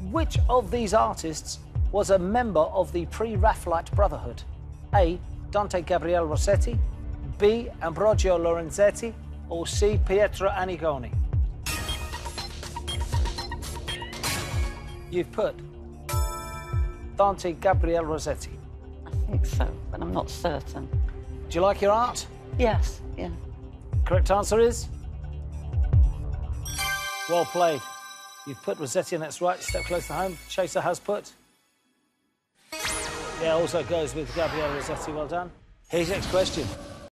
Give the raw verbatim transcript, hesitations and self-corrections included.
Which of these artists was a member of the Pre-Raphaelite Brotherhood? A. Dante Gabriel Rossetti, B. Ambrogio Lorenzetti, or C. Pietro Annigoni? You've put Dante Gabriel Rossetti. I think so, but I'm not certain. Do you like your art? Yes, yeah. Correct answer is? Well played. You've put Rossetti, and that's right. Step close to home. Chaser has put. Yeah, also goes with Gabriel Rossetti. Well done. Here's your next question.